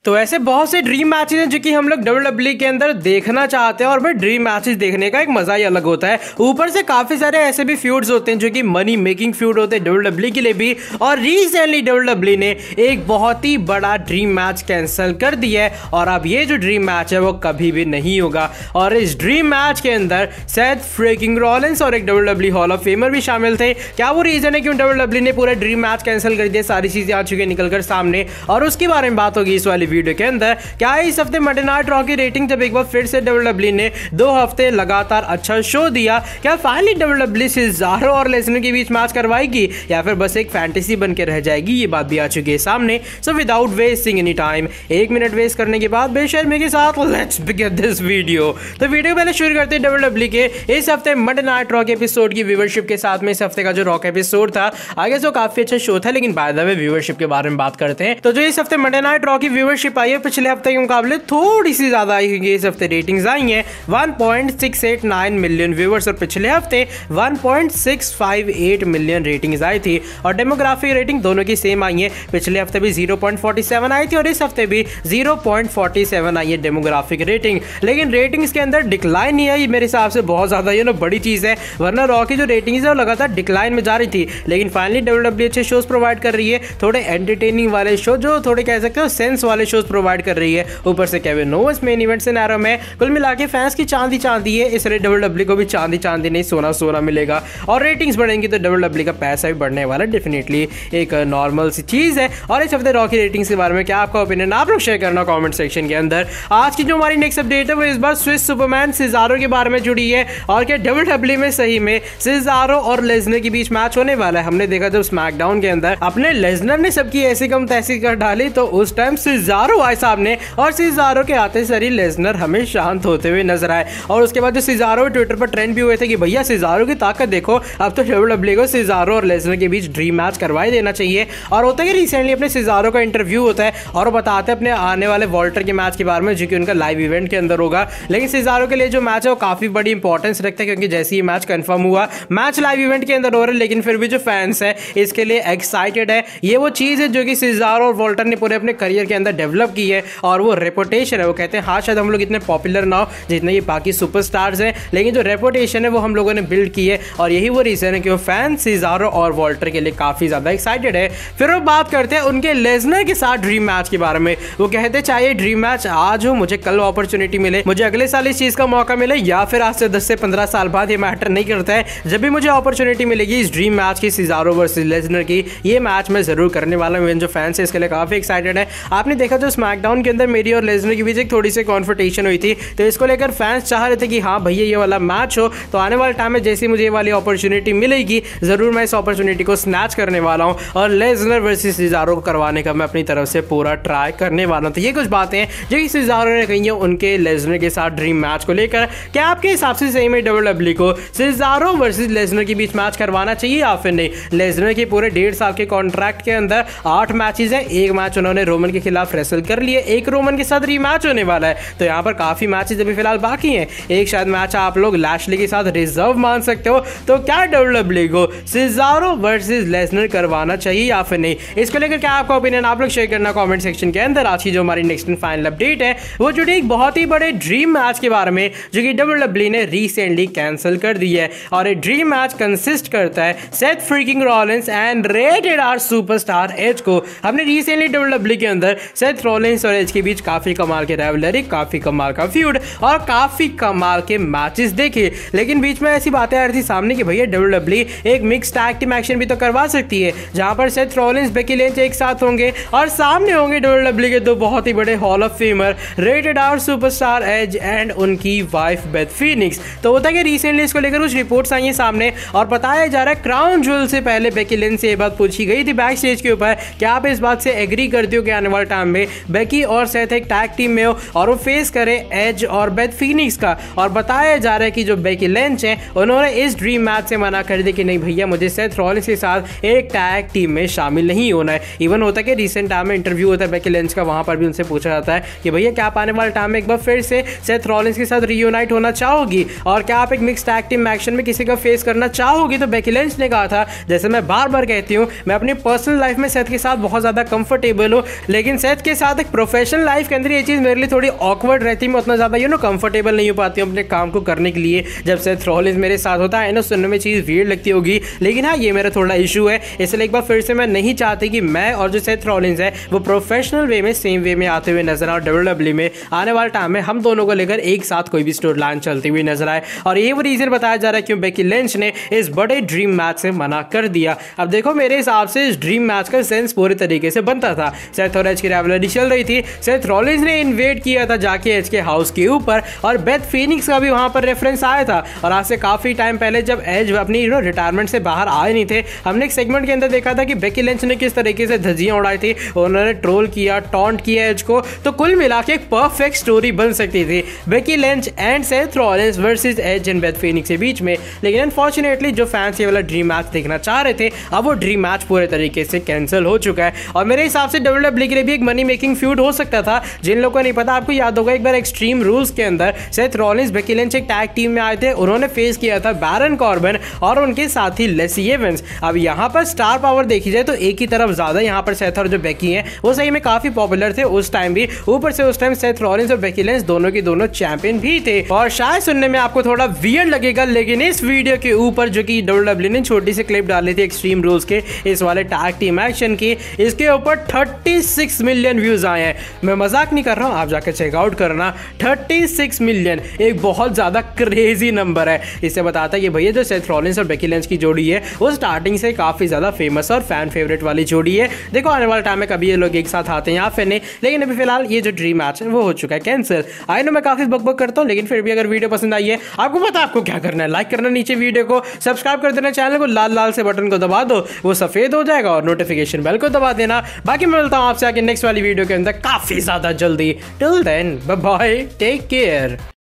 तो ऐसे बहुत से ड्रीम मैचेस हैं जो कि हम लोग WWE के अंदर देखना चाहते हैं और भाई ड्रीम मैचेस देखने का एक मजा ही अलग होता है। ऊपर से काफी सारे ऐसे भी फ्यूड्स होते हैं जो कि मनी मेकिंग फ्यूड होते हैं WWE के लिए भी। और रिसेंटली WWE ने एक बहुत ही बड़ा ड्रीम मैच कैंसिल कर दिया है और अब ये जो ड्रीम मैच है वो कभी भी नहीं होगा। और इस ड्रीम मैच के अंदर सेथ फ्रीकिंग रॉलिंस और एक WWE हॉल ऑफ फेमर भी शामिल थे। क्या वो रीजन है क्यों WWE ने पूरा ड्रीम मैच कैंसिल कर दिया? सारी चीजें आ चुकी है निकलकर सामने और उसके बारे में बात होगी इस वाली वीडियो के अंदर। क्या इस हफ्ते मंडे नाइट रॉ की रेटिंग जब एक बार फिर से WWE ने 2 हफ्ते लगातार अच्छा शो दिया, क्या फाइनली WWE सेजारो और लेसनर के बीच मैच करवाएगी या फिर बस एक फैंटेसी बन के रह जाएगी? ये बात भी आ चुकी है सामने। So without wasting any time, 1 minute waste करने के बाद बेशर्मी के साथ लेट्स बिगिन दिस वीडियो। तो वीडियो पहले शुरू करते हैं WWE के इस हफ्ते मंडे नाइट रॉ के एपिसोड की व्यूअरशिप के साथ में। इस हफ्ते का जो रॉ का एपिसोड था आगे से काफी अच्छा शो था, लेकिन बाय द वे व्यूअरशिप के बारे में बात करते हैं। तो जो इस हफ्ते मंडे नाइट रॉ की व्यूअरशिप आई है पिछले हफ्ते के मुकाबले थोड़ी सी ज्यादा आई है। इस हफ्ते रेटिंग्स आई हैं 1.689 मिलियन व्यूअर्स और पिछले हफ्ते 1.658 मिलियन रेटिंग्स आई थी। और डेमोग्राफिक रेटिंग दोनों की सेम आई है। पिछले हफ्ते भी 0.47 आई थी और इस हफ्ते भी 0.47 आई है डेमोग्राफिक रेटिंग। लेकिन रेटिंग्स के अंदर डिक्लाइन नहीं आई, मेरे हिसाब से बहुत ज्यादा ये ना बड़ी चीज है, वरना रॉ की जो रेटिंग्स है वो लगातार डिक्लाइन में जा रही थी। लेकिन फाइनली WWE अच्छे शोज प्रोवाइड कर रही है, थोड़े एंटरटेनिंग वाले शो, जो थोड़े कह सकते हो सेंस वाले शोज प्रोवाइड कर रही है। ऊपर से Kevin Owens main event scenario में कुल मिला के फैंस की चांदी चांदी है, इसलिए WWE को भी चांदी चांदी नहीं सोना सोना मिलेगा। और रेटिंग्स बढ़ेंगी तो WWE का पैसा भी बढ़ने वाला, डेफिनेटली एक नॉर्मल सी चीज है। और इस हफ्ते रॉ की रेटिंग्स के बारे में क्या आपका ओपिनियन, आप लोग शेयर करना कमेंट सेक्शन के अंदर। आज की जो हमारी नेक्स्ट अपडेट है वो इस बार स्विस सुपरमैन सेजारो के बारे में जुड़ी है। और क्या WWE में सही में सेजारो और लेसनर के बीच मैच होने वाला है? हमने देखा जब स्मैकडाउन के अंदर अपने लेसनर ने सबकी ऐसी कम तैसी कर डाली तो उस टाइम सेजारो आए सामने और सेजारो के आते सारी लेसनर हमें शांत होते हुए नजर आए। और उसके बाद जो सेजारो ट्विटर पर ट्रेंड भी हुए थे कि भैया सेजारो की ताकत देखो, अब तो WWE को सेजारो और लेसनर के बीच ड्रीम मैच करवाई देना चाहिए। और होता है कि रिसेंटली अपने सेजारो का इंटरव्यू होता है और वो बताते हैं अपने आने वाले वॉल्टर के मैच के बारे में जो कि उनका लाइव इवेंट के अंदर होगा। लेकिन सेजारो के लिए जो मैच है वो काफी बड़ी इंपॉर्टेंस रखता है क्योंकि जैसे ही मैच कंफर्म हुआ, मैच लाइव इवेंट के अंदर हो रहा है, लेकिन फिर भी जो फैंस है इसके लिए एक्साइटेड है। ये वो चीज है जो कि सेजारो और वॉल्टर ने पूरे अपने करियर के अंदर डेवलप की है और वो रेपुटेशन है। वो कहते हैं हाँ शायद हम लोग इतने पॉपुलर ना हो जितने ये बाकी सुपरस्टार्स हैं, लेकिन जो रेपुटेशन है वो हम लोगों ने बिल्ड की है और यही वो रीजन है कि वो फैन सेजारो और वॉल्टर के लिए काफी ज्यादा एक्साइटेड है। फिर वो बात करते हैं उनके लेसनर के साथ ड्रीम मैच के बारे में। वो कहते चाहिए ड्रीम मैच आज हो, मुझे कल अपॉर्चुनिटी मिले, मुझे अगले साल इस चीज का मौका मिले या फिर आज से 10 से 15 साल बाद, ये मैटर नहीं करता है। जब भी मुझे अपॉर्चुनिटी मिलेगी इस ड्रीम मैच की, सेजारो वर्सेस लेसनर की, ये मैच मैं जरूर करने वाला हूं। जो फैंस है इसके लिए काफी एक्साइटेड है। आपने देखा जो स्मैकडाउन के अंदर मेरी और लेसनर के बीच एक थोड़ी सी कॉन्फ्रंटेशन हुई थी, तो इसको लेकर फैंस चाह रहे थे कि हाँ भैया ये वाला मैच हो। तो आने वाले टाइम में जैसे मुझे ये वाली अपॉर्चुनिटी मिलेगी जरूर मैं इस अपॉर्चुनिटी को स्नैच करने वाला हूं और लेसनर वर्सेस सेजारो को करवाने का मैं अपनी तरफ से पूरा ट्राई करने वाला हूं। तो ये कुछ बातें हैं जो कि सेजारो ने कही है उनके लेसनर के साथ ड्रीम मैच को लेकर। क्या आपके हिसाब से सही में WWE को सेजारो वर्सेस लेसनर के बीच मैच करवाना चाहिए या फिर नहीं? लेसनर के पूरे 1.5 साल के कॉन्ट्रैक्ट के अंदर 8 मैचेस हैं, 1 मैच उन्होंने रोमन के खिलाफ रेसल कर लिए, 1 रोमन के साथ रीमैच होने वाला है। तो यहाँ पर काफी मैचेस अभी फिलहाल बाकी हैं। एक शायद मैच आप लोग लैशली के साथ रिजर्व मान सकते हो। तो क्या WWE को सेजारो वर्सेस लेसनर करवाना चाहिए या फिर नहीं? इसको लेकर क्या आपका ओपिनियन, आप लोग शेयर करना कमेंट सेक्शन के अंदर। आज की जो हमारी नेक्स्ट एंड फाइनल अपडेट है वो जुड़ी एक बहुत ही बड़े ड्रीम मैच के बारे में जो कि WWE ने रिसेंटली कैंसिल कर दी है। और ये ड्रीम मैच कंसिस्ट करता है Seth freaking Rollins and rated R superstar Edge को। हमने रिसेंटली WWE के अंदर सेथ रॉलिंस और एज के बीच काफी कमाल के राइवलरी, काफी कमाल का फ्यूड और काफी कमाल के मैचेस देखे। लेकिन बीच में ऐसी बातें आ रही थी सामने कि भैया WWE एक मिक्स टैग टीम एक्शन भी तो करवा सकती है जहां पर सेथ रॉलिंस, बेकी लिंच एक साथ होंगे और सामने होंगे WWE के 2 बहुत ही बड़े hall of famer rated R superstar Edge and उनकी वाइफ बेथ फीनिक्स। तो होता है कि रिसेंटली इसको लेकर कुछ रिपोर्ट्स आई हैं सामने और बताया जा रहा है क्राउन ज्वेल से पहले बेकी लिंच से ये बात पूछी गई थी बैक स्टेज के ऊपर, क्या आप इस बात से एग्री करते हो कि आने वाले टाइम में बेकी और सेथ एक टैग टीम में हो और वो फेस करे एज और बेथ फीनिक्स का? और बताया जा रहा है कि जो बेकी लिंच है उन्होंने इस ड्रीम मैच से मना कर दिया कि नहीं भैया मुझे सेथ रॉलिंस के साथ एक टैग टीम में शामिल नहीं होना है। इवन होता है कि रिसेंट टाइम में इंटरव्यू होता है बेकी लिंच का, वहां पर भी उनसे पूछा जाता है कि भैया क्या आप आने वाले टाइम में एक बार फिर से सेथ रॉलिंस के साथ रीयूनाइट होना चाहोगी और क्या आप एक मिक्स टैग टीम एक्शन में किसी का फेस करना चाहोगी? तो बेकी लिंच ने कहा था जैसे मैं बार बार कहती हूँ मैं अपनी पर्सनल लाइफ में सेथ के साथ बहुत ज्यादा कंफर्टेबल हूँ, लेकिन सेथ के के साथ एक प्रोफेशनल लाइफ के अंदर ये चीज मेरे लिए थोड़ी ऑकवर्ड रहती है। मैं उतना ज्यादा कंफर्टेबल नहीं हो पाती हूँ अपने काम को करने के लिए जब सेथ रॉलिंस मेरे साथ होता है ना। सुनने में चीज वियर्ड लगती होगी, लेकिन हाँ ये मेरा थोड़ा इशू है। इसलिए एक बार फिर से मैं नहीं चाहती कि मैं और जो सेथ रॉलिंस है वो प्रोफेशनल वे में सेम वे में आते हुए नजर आए। WWE में आने वाले टाइम में हम दोनों को लेकर एक साथ कोई भी स्टोरी लाइन चलती हुई नजर आए। और ये वो रीजन बताया जा रहा है क्यों बेकी लिंच ने इस बड़े ड्रीम मैच से मना कर दिया। अब देखो मेरे हिसाब से इस ड्रीम मैच का सेंस पूरे तरीके से बनता था। सेथ और एज की राइवलरी चल रही थी, सेथ रॉलिंस ने इन्वेड किया था जाके एज के हाउस के ऊपर, और बेथ फीनिक्स का भी वहां पर रेफरेंस आया था। और आज से काफी टाइम पहले जब एज अपनी रिटायरमेंट से बाहर आए नहीं थे, हमने एक सेगमेंट के अंदर देखा था कि बेकी लिंच ने किस तरीके से धज्जियां उड़ाई थी, उन्होंने ट्रोल किया, टॉन्ट किया एज को। तो कुल मिला के एक परफेक्ट स्टोरी बन सकती थी Becky Lynch and Seth Rollins versus Edge and Beth Phoenix के बीच में। लेकिन अनफॉर्चुनेटली जो फैंस ये वाला ड्रीम मैच देखना चाह रहे थे, अब वो ड्रीम मैच पूरे तरीके से कैंसिल हो चुका है। और मेरे हिसाब से WWE के लिए भी एक मनी मेकिंग फ्यूड हो सकता था। जिन लोगों को नहीं पता, आपको याद होगा एक बार एक्सट्रीम रूल्स के अंदर सेथ रॉलिंस बेकी लिंच एक टैग टीम में आए थे, उन्होंने फेस किया था बैरन कॉर्बिन और उनके साथी लेसी एवंस। अब यहाँ पर स्टार पावर देखी जाए तो एक ही तरफ ज्यादा, यहाँ पर सेथ और जो बेकी हैं वो सही में काफी पॉपुलर थे उस टाइम भी। ऊपर से उस टाइम सेथ रॉलिंस और बेकी लिंच दोनों की दोनों चैंपियन भी थे। और शायद सुनने में आपको थोड़ा वियर्ड लगेगा, लेकिन इस वीडियो के ऊपर जो कि WWE ने छोटी सी क्लिप डाली थी एक्सट्रीम रूल्स के इस वाले टैग टीम एक्शन की, इसके ऊपर 36 मिलियन व्यूज आए हैं। मैं मजाक नहीं कर रहा हूं, आप जाकर चेकआउट करना। 36 मिलियन एक बहुत ज्यादा क्रेजी नंबर है। इससे बताता है कि भैया जो सेथ रॉलिंस और बेकी लिंच की जोड़ी है वो स्टार्टिंग से काफी ज्यादा फेमस और फैन फेवरेट वाली जोड़ी है। देखो आने वाले टाइम में कभी ये लोग एक साथ आते हैं या फिर नहीं, लेकिन अभी फिलहाल ये जो ड्रीम मैच है वो हो चुका है कैंसिल। आई नो मैं काफी बकबक करता हूं, लेकिन फिर भी अगर वीडियो पसंद आई है, आपको पता है आपको क्या करना है, लाइक करना नीचे वीडियो को, सब्सक्राइब कर देना चैनल को, लाल लाल से बटन को दबा दो, वो सफेद हो जाएगा, और नोटिफिकेशन बेल को दबा देना। बाकी मैं मिलता हूं आपसे आगे नेक्स्ट वाली वीडियो के अंदर काफी ज्यादा जल्दी। Till then bye bye, take care.